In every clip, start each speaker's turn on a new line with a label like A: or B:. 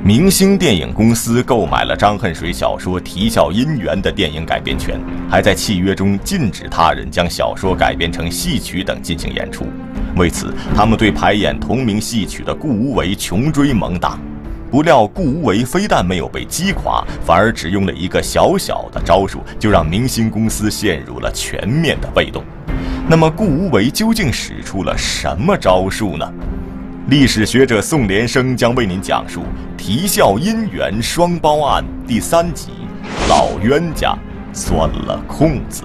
A: 明星电影公司购买了张恨水小说《啼笑姻缘》的电影改编权，还在契约中禁止他人将小说改编成戏曲等进行演出。为此，他们对排演同名戏曲的顾无为穷追猛打。不料顾无为非但没有被击垮，反而只用了一个小小的招数，就让明星公司陷入了全面的被动。那么顾无为究竟使出了什么招数呢？历史学者宋连生将为您讲述《啼笑姻缘双胞案》第3集《老冤家钻了空子》。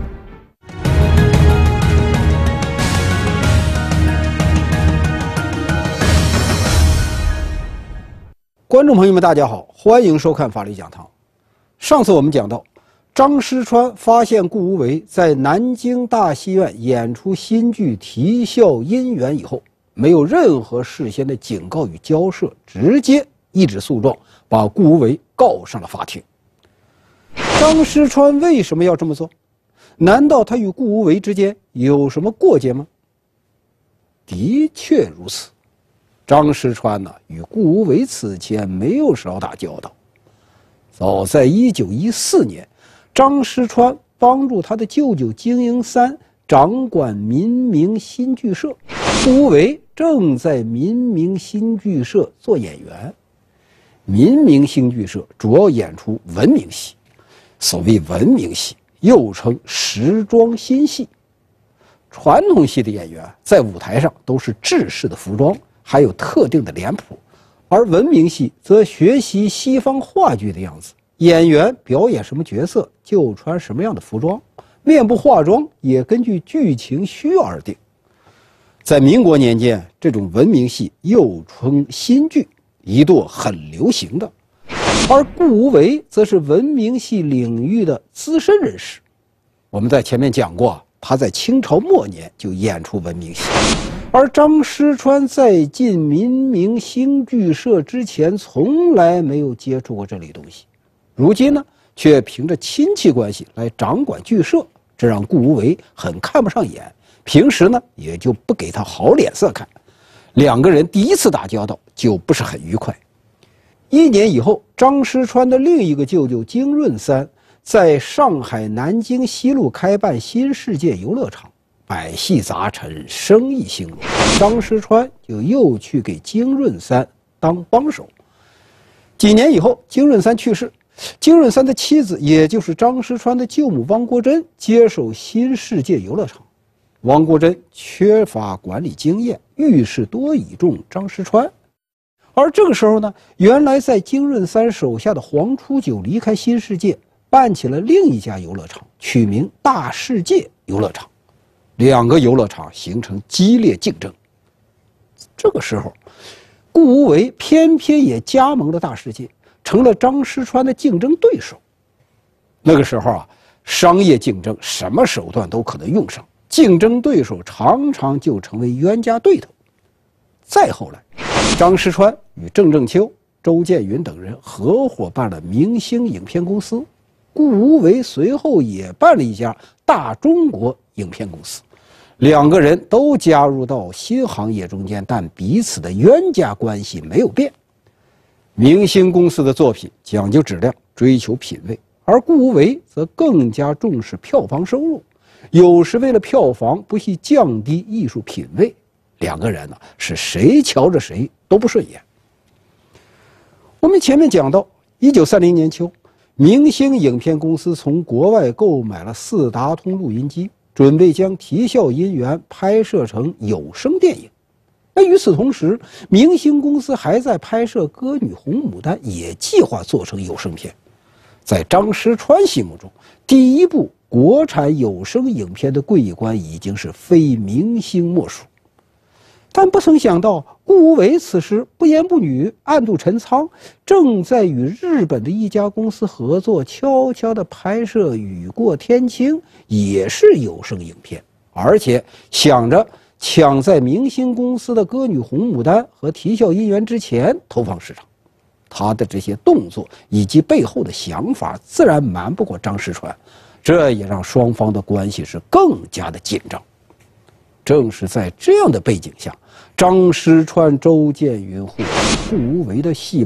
B: 观众朋友们，大家好，欢迎收看法律讲堂。上次我们讲到，张师川发现顾无为在南京大戏院演出新剧《啼笑姻缘》以后，没有任何事先的警告与交涉，直接一纸诉状把顾无为告上了法庭。张师川为什么要这么做？难道他与顾无为之间有什么过节吗？的确如此。张师川与顾无为此前没有少打交道。早在1914年，张师川帮助他的舅舅金营三掌管民明新剧社，顾无为正在民明新剧社做演员。民明新剧社主要演出文明戏，所谓文明戏又称时装新戏。传统戏的演员在舞台上都是制式的服装，还有特定的脸谱，而文明戏则学习西方话剧的样子，演员表演什么角色就穿什么样的服装，面部化妆也根据剧情需要而定。在民国年间，这种文明戏又称新剧，一度很流行的。而顾无为则是文明戏领域的资深人士。我们在前面讲过，他在清朝末年就演出文明戏。而张师川在进民明新剧社之前从来没有接触过这类东西，如今呢却凭着亲戚关系来掌管剧社，这让顾无为很看不上眼，平时呢也就不给他好脸色看。两个人第一次打交道就不是很愉快。1年以后，张师川的另一个舅舅金润三在上海南京西路开办新世界游乐场，百戏杂陈，生意兴隆，张师川就又去给金润三当帮手。几年以后，金润三去世，金润三的妻子，也就是张师川的舅母汪国珍接手新世界游乐场。汪国珍缺乏管理经验，遇事多倚重张师川。而这个时候呢，原来在金润三手下的黄初九离开新世界，办起了另一家游乐场，取名大世界游乐场。两个游乐场形成激烈竞争。这个时候，顾无为偏偏也加盟了大世界，成了张师川的竞争对手。那个时候商业竞争什么手段都可能用上，竞争对手常常就成为冤家对头。再后来，张师川与郑正秋、周建云等人合伙办了明星影片公司，顾无为随后也办了一家大中国影片公司。两个人都加入到新行业中间，但彼此的冤家关系没有变。明星公司的作品讲究质量，追求品位，而顾无为则更加重视票房收入，有时为了票房不惜降低艺术品位。两个人是谁瞧着谁都不顺眼。我们前面讲到，1930年秋，明星影片公司从国外购买了4达通录音机，准备将《啼笑姻缘》拍摄成有声电影。那与此同时，明星公司还在拍摄《歌女红牡丹》，也计划做成有声片。在张师川心目中，第一部国产有声影片的桂冠已经是非明星莫属。但不曾想到，顾无为此时不言不语，暗度陈仓，正在与日本的一家公司合作，悄悄地拍摄《雨过天晴》，也是有声影片，而且想着抢在明星公司的《歌女红牡丹》和《啼笑姻缘》之前投放市场。他的这些动作以及背后的想法，自然瞒不过张师川，这也让双方的关系是更加的紧张。正是在这样的背景下，张师川、周建云或顾无为的戏班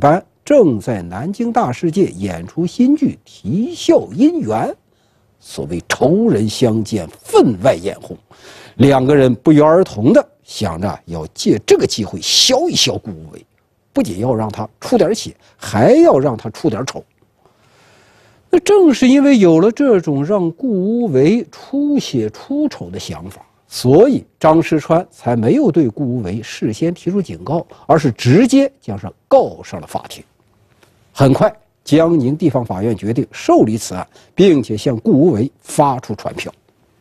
B: 正在南京大世界演出新剧《啼笑姻缘》。所谓仇人相见，分外眼红，两个人不约而同的想着要借这个机会消一消顾无为，不仅要让他出点血，还要让他出点丑。那正是因为有了这种让顾无为出血出丑的想法，所以张师川才没有对顾无为事先提出警告，而是直接将他告上了法庭。很快，江宁地方法院决定受理此案，并且向顾无为发出传票。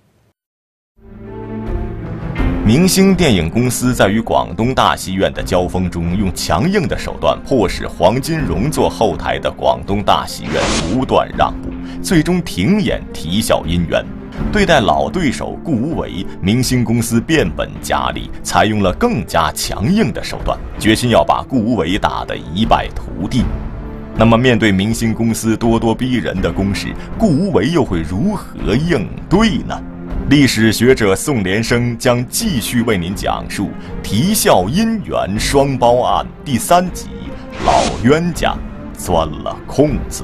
A: 明星电影公司在与广东大戏院的交锋中，用强硬的手段迫使黄金荣做后台的广东大戏院不断让步，最终停演《啼笑姻缘》。对待老对手顾无为，明星公司变本加厉，采用了更加强硬的手段，决心要把顾无为打得一败涂地。那么，面对明星公司咄咄逼人的攻势，顾无为又会如何应对呢？历史学者宋连生将继续为您讲述《啼笑姻缘双胞案》第3集《老冤家钻了空子》。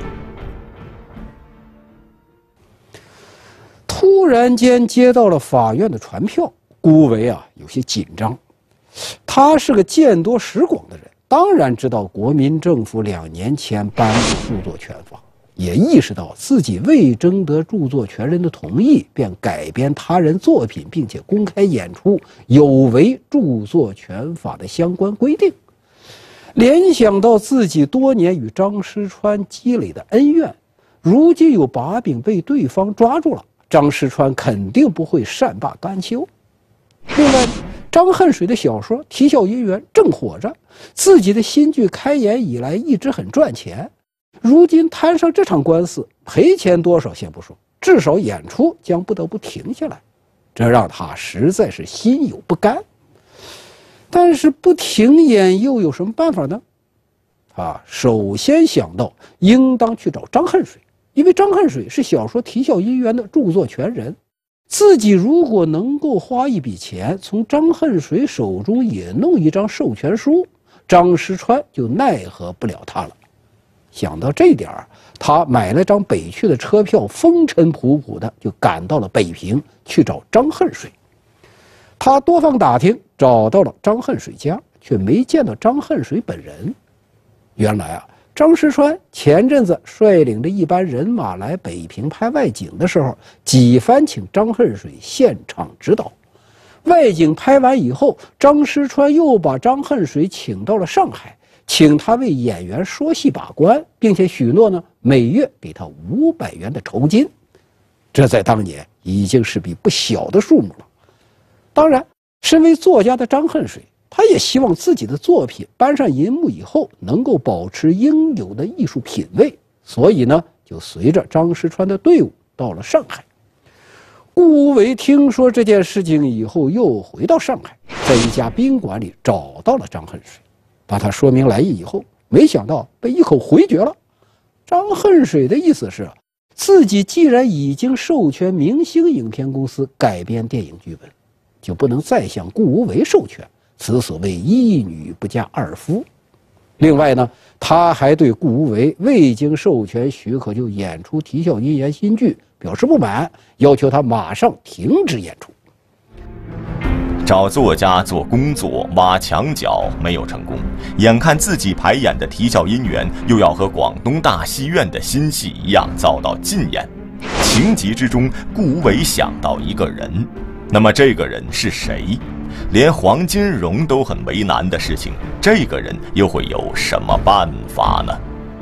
B: 突然间接到了法院的传票，顾无为有些紧张。他是个见多识广的人，当然知道国民政府2年前颁布著作权法，也意识到自己未征得著作权人的同意便改编他人作品并且公开演出，有违著作权法的相关规定。联想到自己多年与张师川积累的恩怨，如今有把柄被对方抓住了，张师川肯定不会善罢甘休。另外，张恨水的小说《啼笑姻缘》正火着，自己的新剧开演以来一直很赚钱，如今摊上这场官司，赔钱多少先不说，至少演出将不得不停下来，这让他实在是心有不甘。但是不停演又有什么办法呢？首先想到应当去找张恨水，因为张恨水是小说《啼笑姻缘》的著作权人，自己如果能够花一笔钱从张恨水手中也弄一张授权书，张师川就奈何不了他了。想到这点，他买了张北去的车票，风尘仆仆的就赶到了北平去找张恨水。他多方打听，找到了张恨水家，却没见到张恨水本人。原来张师川前阵子率领着一班人马来北平拍外景的时候，几番请张恨水现场指导。外景拍完以后，张师川又把张恨水请到了上海，请他为演员说戏把关，并且许诺每月给他500元的酬金。这在当年已经是笔不小的数目了。当然，身为作家的张恨水，他也希望自己的作品搬上银幕以后能够保持应有的艺术品位，所以就随着张师川的队伍到了上海。顾无为听说这件事情以后，又回到上海，在一家宾馆里找到了张恨水，把他说明来意以后，没想到被一口回绝了。张恨水的意思是，自己既然已经授权明星影片公司改编电影剧本，就不能再向顾无为授权，此所谓一女不嫁二夫。另外他还对顾无为未经授权许可就演出《啼笑姻缘》新剧表示不满，要求他马上停止演出。
A: 找作家做工作挖墙脚没有成功，眼看自己排演的《啼笑姻缘》又要和广东大戏院的新戏一样遭到禁演，情急之中，顾无为想到一个人。那么这个人是谁？连黄金荣都很为难的事情，这个人又会有什么办法呢？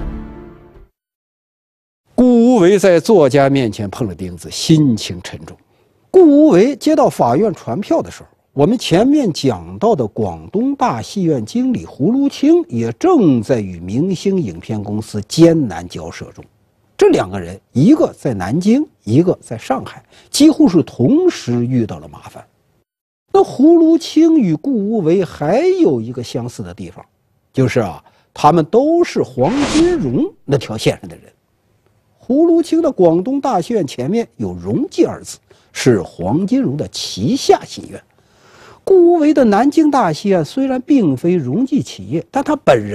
B: 顾无为在作家面前碰了钉子，心情沉重。顾无为接到法院传票的时候，我们前面讲到的广东大戏院经理胡卢清也正在与明星影片公司艰难交涉中。这2个人，一个在南京，一个在上海，几乎是同时遇到了麻烦。那胡卢清与顾无为还有一个相似的地方，就是他们都是黄金荣那条线上的人。胡卢清的广东大戏院前面有荣记2字，是黄金荣的旗下戏院。顾无为的南京大戏院虽然并非荣记企业，但他本人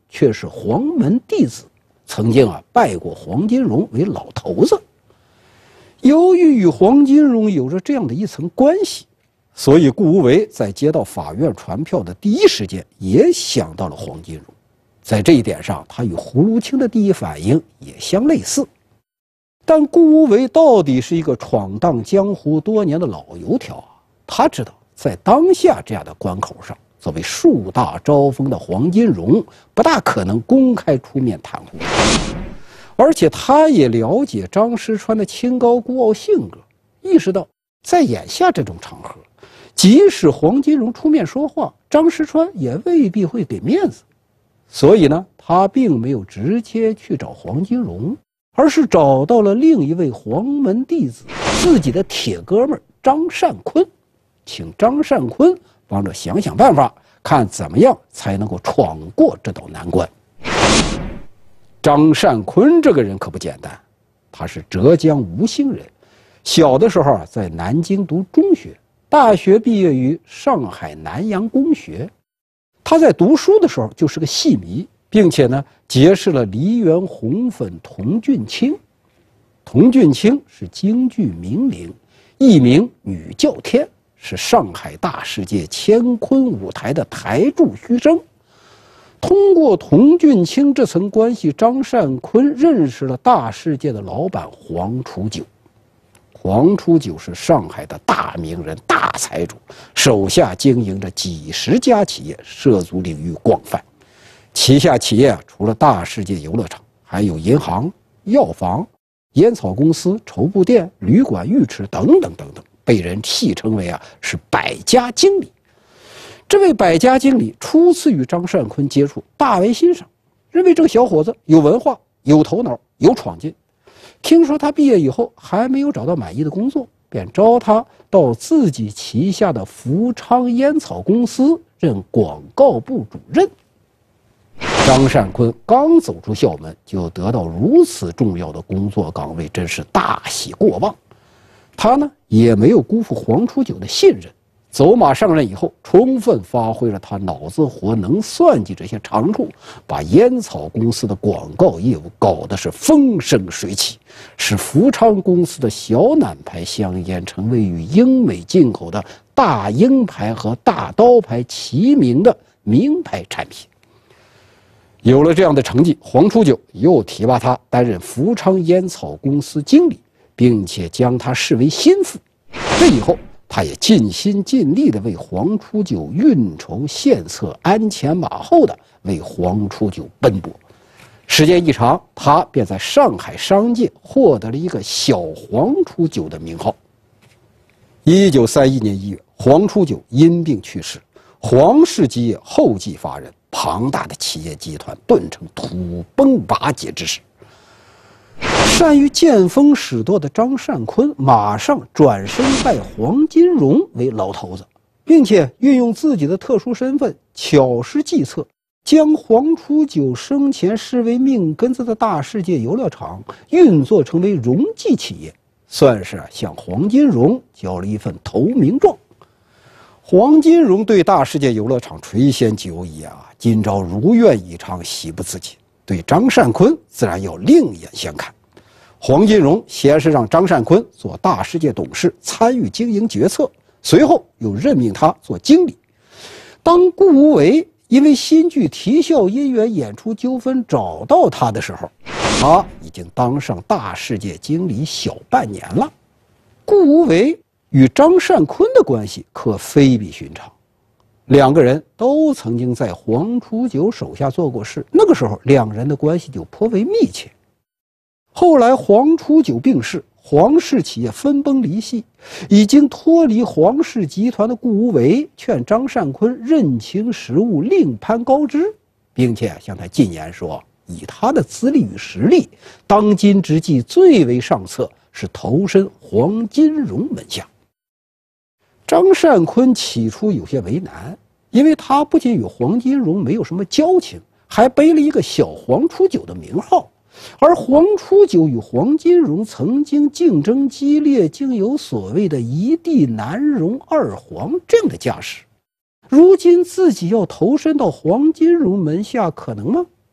B: 却是黄门弟子，曾经拜过黄金荣为老头子。由于与黄金荣有着这样的一层关系，所以顾无为在接到法院传票的第一时间也想到了黄金荣。在这一点上，他与胡如清的第一反应也相类似。但顾无为到底是一个闯荡江湖多年的老油条啊，他知道在当下这样的关口上，作为树大招风的黄金荣不大可能公开出面袒护，而且他也了解张师川的清高孤傲性格，意识到在眼下这种场合，即使黄金荣出面说话，张师川也未必会给面子。所以呢，他并没有直接去找黄金荣，而是找到了另一位黄门弟子，自己的铁哥们张善坤，请张善坤帮着想想办法，看怎么样才能够闯过这道难关。张善坤这个人可不简单，他是浙江吴兴人，小的时候在南京读中学，大学毕业于上海南洋公学。他在读书的时候就是个戏迷，并且呢结识了梨园红粉童俊卿。童俊卿是京剧名伶，艺名女叫天，是上海大世界乾坤舞台的台柱虚声。通过童俊卿这层关系，张善坤认识了大世界的老板黄楚九。黄楚九是上海的大名人、大财主，手下经营着几十家企业，涉足领域广泛。旗下企业除了大世界游乐场，还有银行、药房、烟草公司、绸布店、旅馆、浴池等等等等，被人戏称为是百家经理。这位百家经理初次与张善坤接触，大为欣赏，认为这个小伙子有文化、有头脑、有闯劲。听说他毕业以后还没有找到满意的工作，便招他到自己旗下的福昌烟草公司任广告部主任。张善坤刚走出校门，就得到如此重要的工作岗位，真是大喜过望。他呢也没有辜负黄楚九的信任，走马上任以后，充分发挥了他脑子活、能算计这些长处，把烟草公司的广告业务搞得是风生水起，使福昌公司的小奶牌香烟成为与英美进口的大鹰牌和大刀牌齐名的名牌产品。有了这样的成绩，黄楚九又提拔他担任福昌烟草公司经理，并且将他视为心腹。这以后他也尽心尽力地为黄楚九运筹献策，鞍前马后地为黄楚九奔波。时间一长，他便在上海商界获得了一个小黄楚九的名号。1931年1月，黄楚九因病去世，黄氏基业后继乏人，庞大的企业集团顿成土崩瓦解之势。善于见风使舵的张善坤马上转身拜黄金荣为老头子，并且运用自己的特殊身份，巧施计策，将黄楚九生前视为命根子的大世界游乐场运作成为荣记企业，算是向黄金荣交了一份投名状。黄金荣对大世界游乐场垂涎久矣今朝如愿以偿，喜不自禁，对张善坤自然要另眼相看。黄金荣先是让张善坤做大世界董事，参与经营决策，随后又任命他做经理。当顾无为因为新剧啼笑姻缘演出纠纷找到他的时候，他已经当上大世界经理小半年了。顾无为与张善坤的关系可非比寻常，两个人都曾经在黄楚九手下做过事，那个时候两人的关系就颇为密切。后来黄楚九病逝，黄氏企业分崩离析，已经脱离黄氏集团的顾无为劝张善坤认清时务，另攀高枝，并且向他进言说，以他的资历与实力，当今之计最为上策是投身黄金荣门下。张善坤起初有些为难，因为他不仅与黄金荣没有什么交情，还背了一个小黄楚九的名号。而黄楚九与黄金荣曾经竞争激烈，竟有所谓的一地难容二黄这样的架势。如今自己要投身到黄金荣门下，可能吗？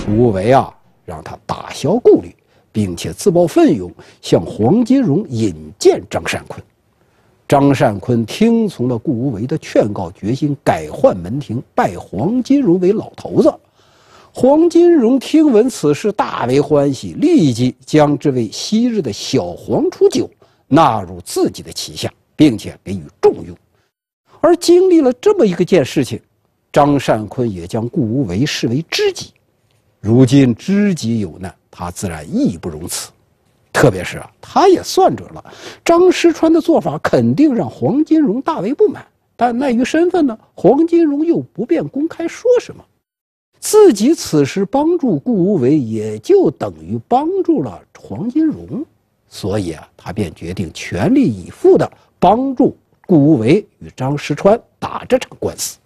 B: 顾无为啊，让他打消顾虑，并且自报奋勇向黄金荣引荐张善坤。张善坤听从了顾无为的劝告，决心改换门庭，拜黄金荣为老头子。黄金荣听闻此事，大为欢喜，立即将这位昔日的小黄初九纳入自己的旗下，并且给予重用。而经历了这么一件事情，张善坤也将顾无为视为知己。如今知己有难，他自然义不容辞。特别是他也算准了张师川的做法肯定让黄金荣大为不满，但碍于身份呢，黄金荣又不便公开说什么。自己此时帮助顾无为，也就等于帮助了黄金荣，所以他便决定全力以赴地帮助顾无为与张师川打这场官司。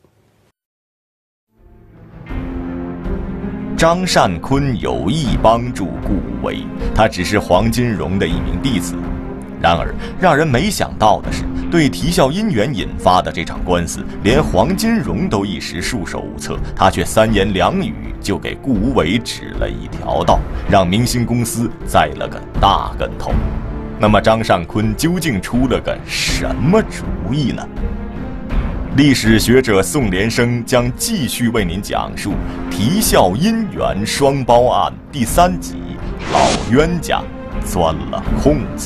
A: 张善坤有意帮助顾无为，他只是黄金荣的一名弟子。然而，让人没想到的是，对啼笑姻缘引发的这场官司，连黄金荣都一时束手无策，他却三言两语就给顾无为指了一条道，让明星公司栽了个大跟头。那么，张善坤究竟出了个什么主意呢？历史学者宋连生将继续为您讲述啼笑姻缘双胞案第3集，老冤家钻了空子。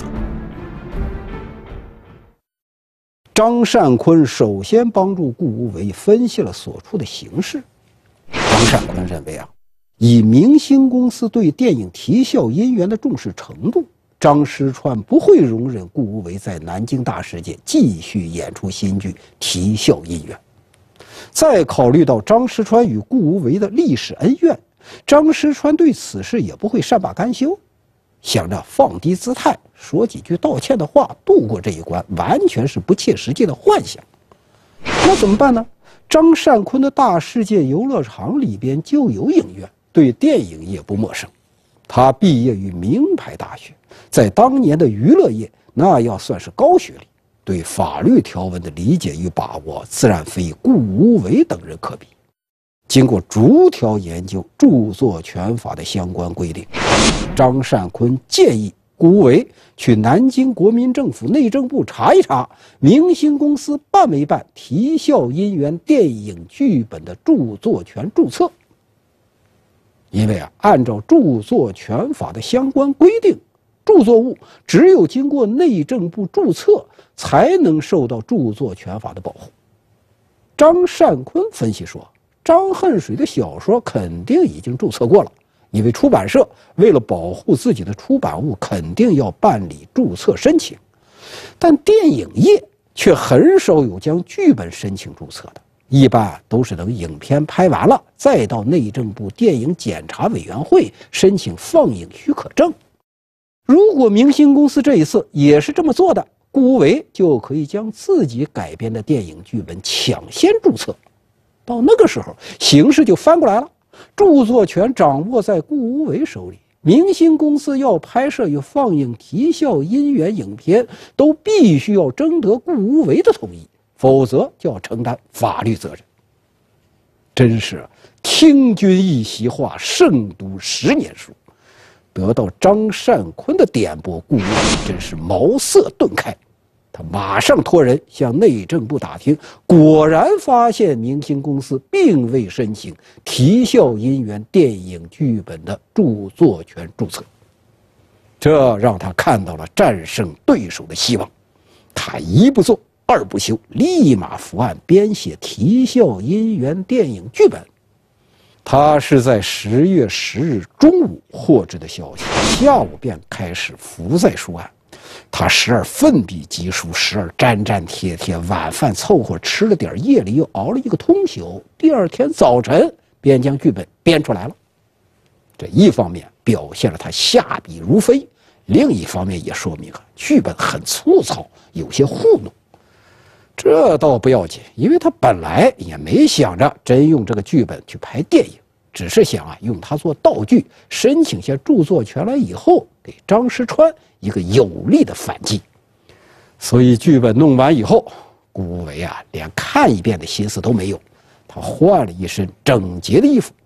B: 张善坤首先帮助顾无为分析了所处的形势。张善坤认为以明星公司对电影《啼笑姻缘》的重视程度，张师川不会容忍顾无为在南京大世界继续演出新剧《啼笑姻缘》。再考虑到张师川与顾无为的历史恩怨，张师川对此事也不会善罢甘休，想着放低姿态，说几句道歉的话，度过这一关，完全是不切实际的幻想。那怎么办呢？张善坤的大世界游乐场里边就有影院，对电影也不陌生。他毕业于名牌大学，在当年的娱乐业那要算是高学历，对法律条文的理解与把握自然非顾无为等人可比。经过逐条研究著作权法的相关规定，张善坤建议顾无为去南京国民政府内政部查一查明星公司办没办《啼笑姻缘》电影剧本的著作权注册。因为按照著作权法的相关规定，著作物只有经过内政部注册才能受到著作权法的保护。张善坤分析说，张恨水的小说肯定已经注册过了，因为出版社为了保护自己的出版物，肯定要办理注册申请。但电影业却很少有将剧本申请注册的，一般都是等影片拍完了，再到内政部电影检查委员会申请放映许可证。如果明星公司这一次也是这么做的，顾无为就可以将自己改编的电影剧本抢先注册。到那个时候，形势就翻过来了，著作权掌握在顾无为手里，明星公司要拍摄与放映《啼笑姻缘》影片，都必须要征得顾无为的同意，否则就要承担法律责任。真是听君一席话，胜读10年书。得到张善坤的点拨，顾无为真是茅塞顿开。他马上托人向内政部打听，果然发现明星公司并未申请《啼笑姻缘》电影剧本的著作权注册，这让他看到了战胜对手的希望。他一不做二不休，立马伏案编写《啼笑姻缘》电影剧本。他是在10月10日中午获知的消息，下午便开始伏在书案。他时而奋笔疾书，时而粘粘贴贴，晚饭凑合吃了点，夜里又熬了一个通宵，第二天早晨便将剧本编出来了。这一方面表现了他下笔如飞，另一方面也说明剧本很粗糙，有些糊弄。这倒不要紧，因为他本来也没想着真用这个剧本去拍电影，只是想用它做道具，申请下著作权来以后，给张师川一个有力的反击。所以剧本弄完以后，顾无为连看一遍的心思都没有，他换了一身整洁的衣服，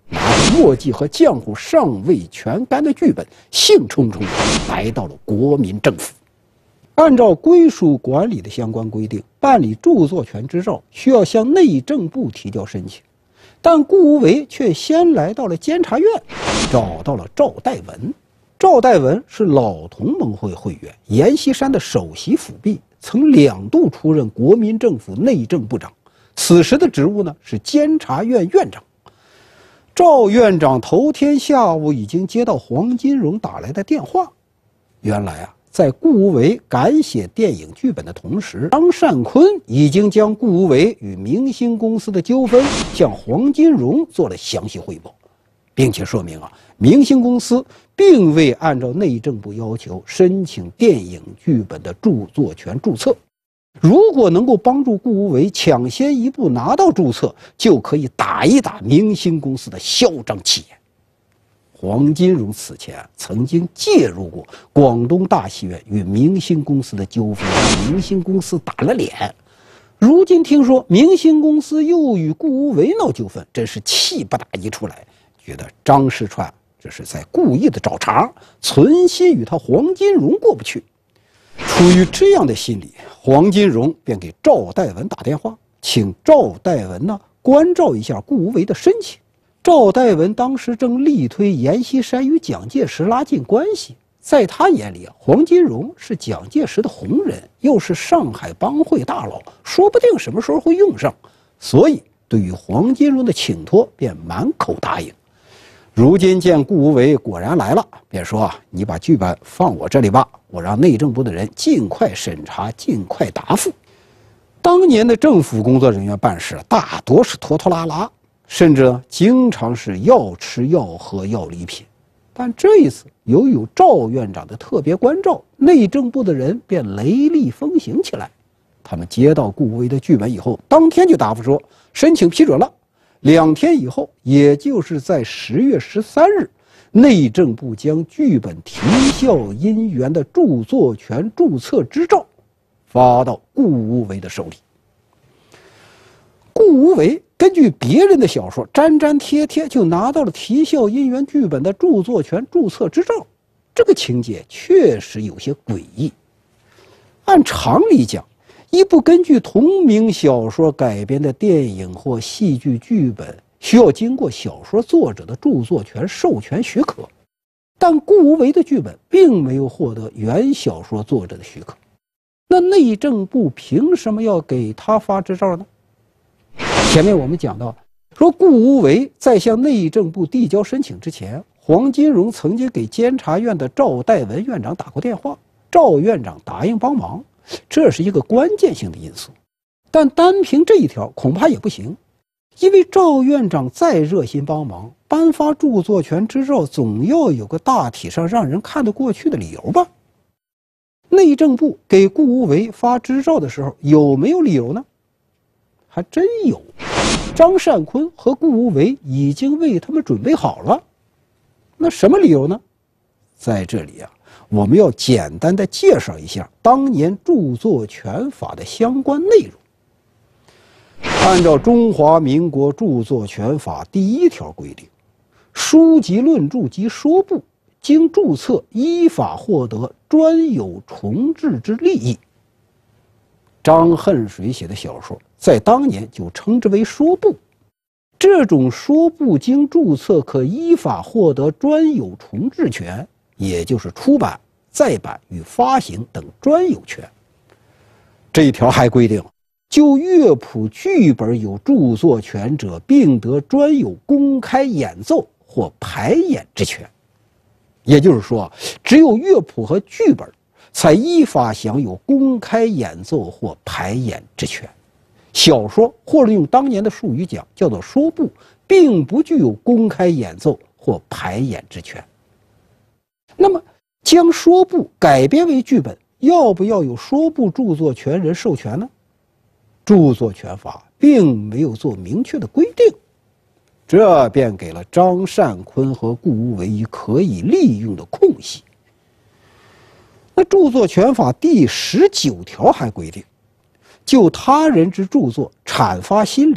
B: 拿着墨迹和浆糊尚未全干的剧本，兴冲冲地来到了国民政府。按照归属管理的相关规定，办理著作权执照需要向内政部提交申请，但顾无为却先来到了监察院，找到了赵代文。赵代文是老同盟会会员，阎锡山的首席辅弼，曾2度出任国民政府内政部长，此时的职务呢是监察院院长。赵院长头天下午已经接到黄金荣打来的电话，原来在顾无为赶写电影剧本的同时，张善坤已经将顾无为与明星公司的纠纷向黄金荣做了详细汇报，并且说明明星公司并未按照内政部要求申请电影剧本的著作权注册。如果能够帮助顾无为抢先一步拿到注册，就可以打一打明星公司的嚣张气焰。黄金荣此前曾经介入过广东大戏院与明星公司的纠纷，让明星公司打了脸。如今听说明星公司又与顾无为闹纠纷，真是气不打一处来，觉得张世川这是在故意的找茬，存心与他黄金荣过不去。出于这样的心理，黄金荣便给赵代文打电话，请赵代文关照一下顾无为的申请。赵代文当时正力推阎锡山与蒋介石拉近关系，在他眼里黄金荣是蒋介石的红人，又是上海帮会大佬，说不定什么时候会用上，所以对于黄金荣的请托便满口答应。如今见顾无为果然来了，便说你把剧本放我这里吧，我让内政部的人尽快审查，尽快答复。当年的政府工作人员办事大多是拖拖拉拉，甚至经常是要吃要喝要礼品。但这一次由于有赵院长的特别关照，内政部的人便雷厉风行起来。他们接到顾无为的剧本以后，当天就答复说申请批准了。2天以后，也就是在10月13日，内政部将剧本啼笑姻缘的著作权注册执照发到顾无为的手里。顾无为根据别人的小说粘粘贴贴就拿到了啼笑姻缘剧本的著作权注册执照，这个情节确实有些诡异。按常理讲，一部根据同名小说改编的电影或戏剧剧本需要经过小说作者的著作权授权许可，但顾无为的剧本并没有获得原小说作者的许可，那内政部凭什么要给他发执照呢？前面我们讲到，说顾无为在向内政部递交申请之前，黄金荣曾经给监察院的赵代文院长打过电话，赵院长答应帮忙，这是一个关键性的因素。但单凭这一条恐怕也不行，因为赵院长再热心帮忙，颁发著作权执照总要有个大体上让人看得过去的理由吧。内政部给顾无为发执照的时候有没有理由呢？还真有，张善坤和顾无为已经为他们准备好了。那什么理由呢？在这里我们要简单的介绍一下当年著作权法的相关内容。按照中华民国著作权法第1条规定，书籍论著及说部经注册依法获得专有重制之利益。张恨水写的小说在当年就称之为说部，这种说部经注册可依法获得专有重制权，也就是出版、再版与发行等专有权。这一条还规定，就乐谱剧本有著作权者，并得专有公开演奏或排演之权。也就是说，只有乐谱和剧本才依法享有公开演奏或排演之权。小说或者用当年的术语讲叫做说部，并不具有公开演奏或排演之权。那么将说部改编为剧本，要不要有说部著作权人授权呢？著作权法并没有做明确的规定，这便给了张善坤和顾无为一可以利用的空隙。那著作权法第19条还规定，就他人之著作阐发心理，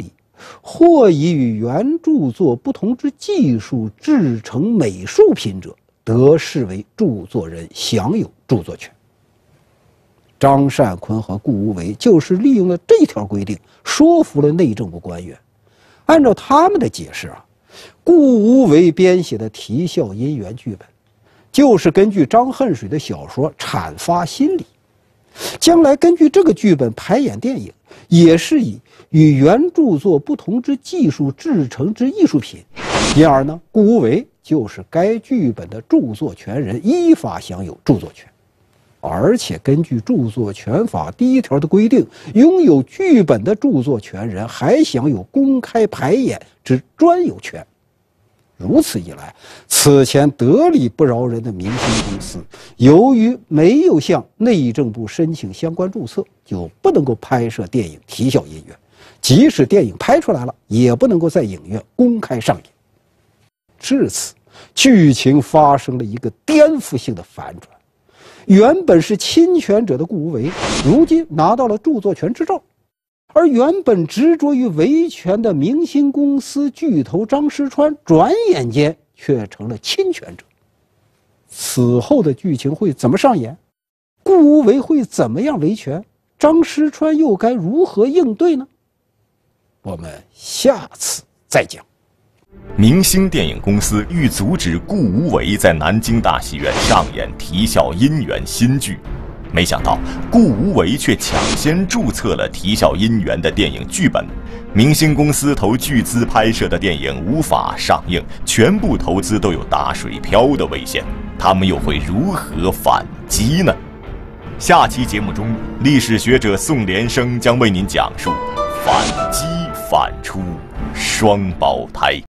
B: 或以与原著作不同之技术制成美术品者，得视为著作人享有著作权。张善坤和顾无为就是利用了这条规定，说服了内政部官员。按照他们的解释顾无为编写的《啼笑姻缘》剧本，就是根据张恨水的小说阐发心理，将来根据这个剧本排演电影，也是以与原著作不同之技术制成之艺术品，因而呢，顾无为就是该剧本的著作权人，依法享有著作权。而且根据著作权法第1条的规定，拥有剧本的著作权人还享有公开排演之专有权。如此一来，此前得理不饶人的明星公司，由于没有向内政部申请相关注册，就不能够拍摄电影《啼笑姻缘》，即使电影拍出来了，也不能够在影院公开上映。至此，剧情发生了一个颠覆性的反转。原本是侵权者的顾无为，如今拿到了著作权执照，而原本执着于维权的明星公司巨头张师川，转眼间却成了侵权者。此后的剧情会怎么上演？顾无为会怎么样维权？张师川又该如何应对呢？我们下次再讲。
A: 明星电影公司欲阻止顾无为在南京大戏院上演《啼笑姻缘》新剧，没想到顾无为却抢先注册了《啼笑姻缘》的电影剧本，明星公司投巨资拍摄的电影无法上映，全部投资都有打水漂的危险，他们又会如何反击呢？下期节目中，历史学者宋连生将为您讲述反击反出双胞胎。